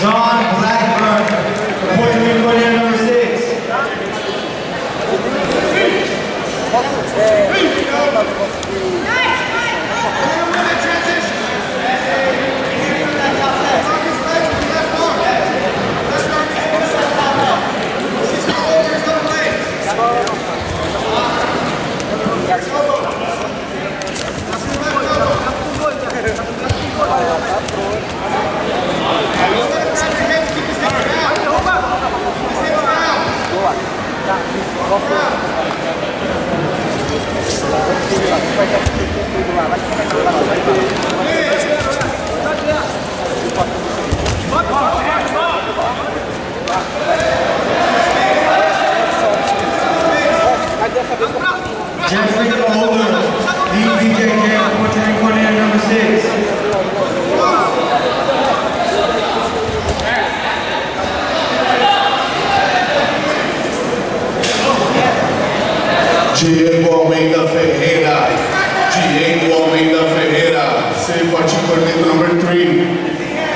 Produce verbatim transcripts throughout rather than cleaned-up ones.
John Blackburn, Puerto Rico coordinator number six. Jeffrey Older, lead B J J, Puerto Rico coordinator number six. Diego Almeida Ferreira, Diego Almeida Ferreira, save watching coordinator number three.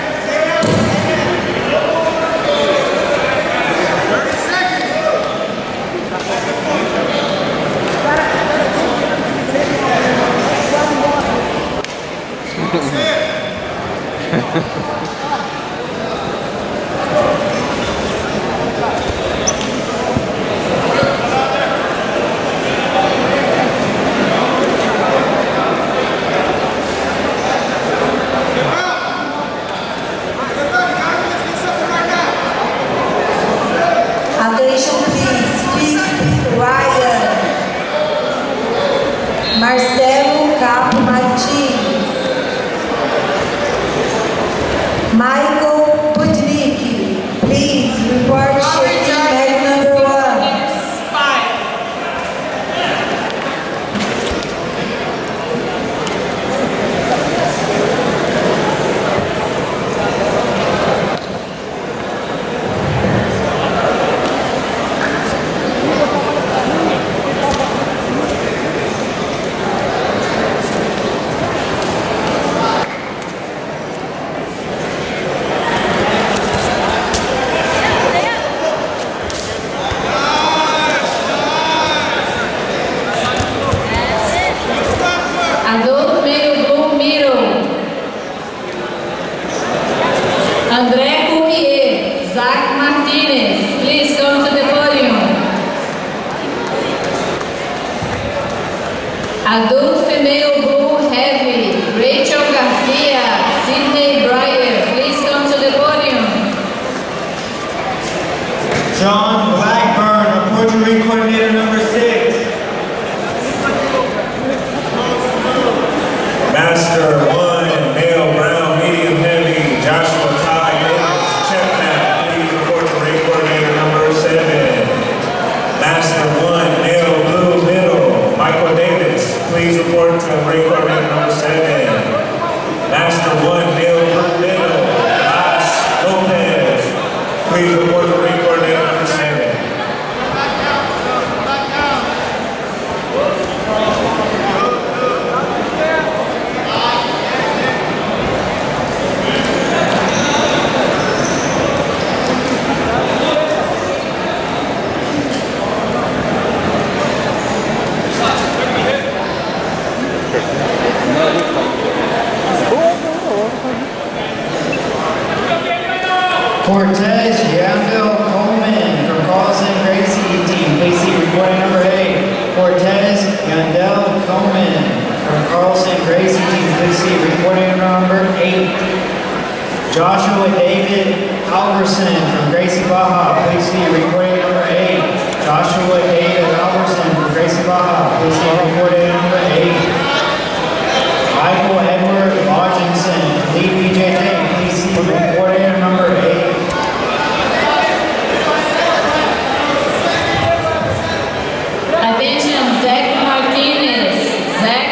Attention please, Felipe Ryan, Marcelo Capo Martins, Michael Budnicki, please report shaking bag number one. Adult male blue middle. André Courrier, Zach Martinez, please come to the podium. Adult female blue heavy, Rachel Garcia, Sydney Breyer, please come to the podium. John Blackburn, Puerto Rico coordinator number six. Master one, male brown, medium heavy, Joshua Ty Davis, Chapman, please report to ring coordinator number seven. Master one, male blue middle, Michael Davis, please report to ring coordinator number seven. Master one, male blue middle, Las Lopez, please report to ring coordinator number seven. Cortez Yandel Coleman from Carlson Gracie team. Please see recording number eight. Cortez Yandel Coleman from Carlson Gracie team. Please see recording number eight. Joshua David Alverson from Gracie Baja. Please see recording number eight. Joshua David Alverson from Gracie Baja. Please see recording number eight. Michael Edward Lodginson, lead B J J. Please see recording number eight. Attention, Zach Martinez. Zach.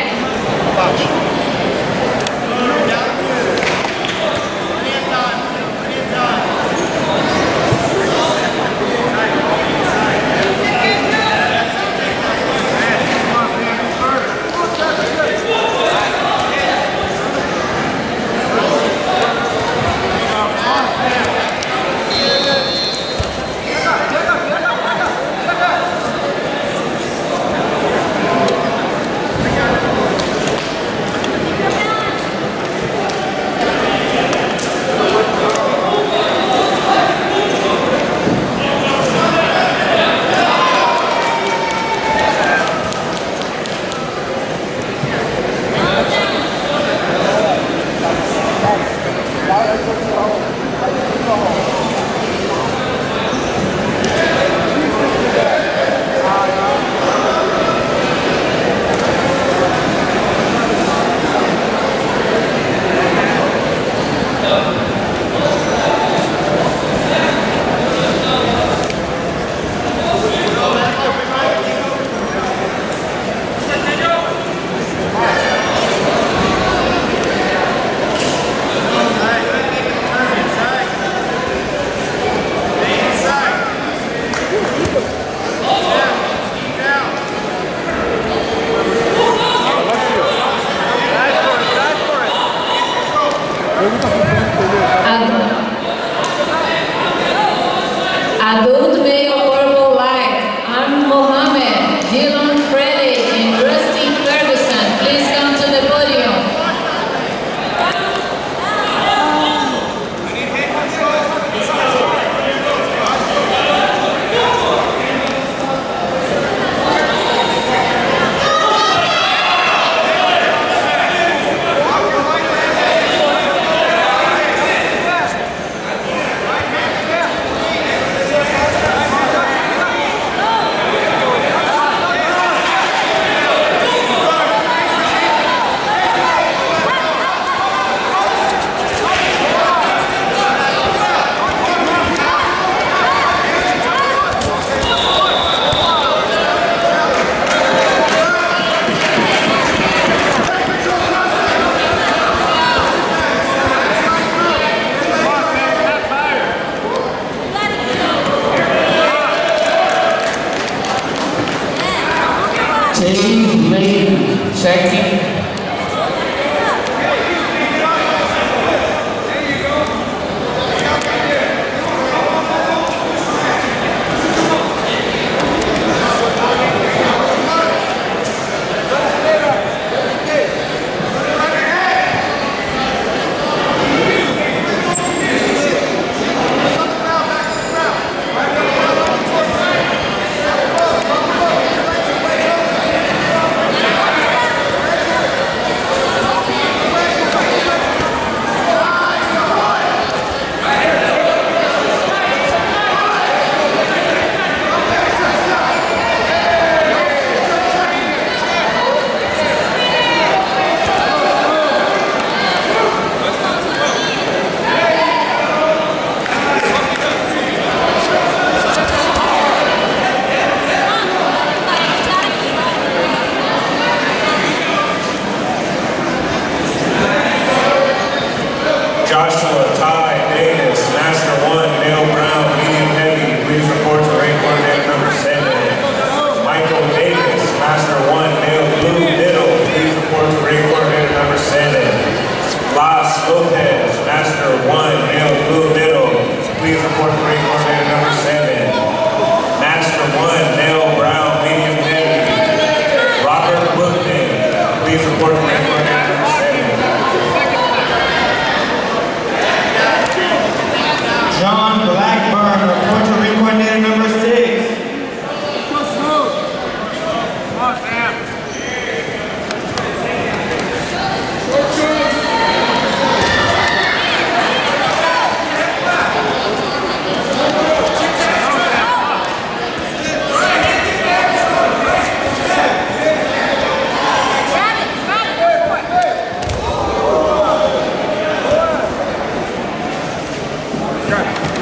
Adult male purple light, Arm Mohammed, Dylan Freddy, and Rusty Ferguson, please come to the podium. Team lead, second. Joshua Ty Davis, Master one, male brown, medium heavy, please report to ring coordinator number seven. Michael Davis, Master one, male blue middle, please report to ring coordinator number seven. Las Lopez, Master one, male blue middle, please report to ring coordinator number seven. Master one, male brown, medium heavy, Robert Woodman, please report to ring coordinator number seven. John Blackburn, report to ring coordinator number six. Go smooth. Come on, Sam. Got it.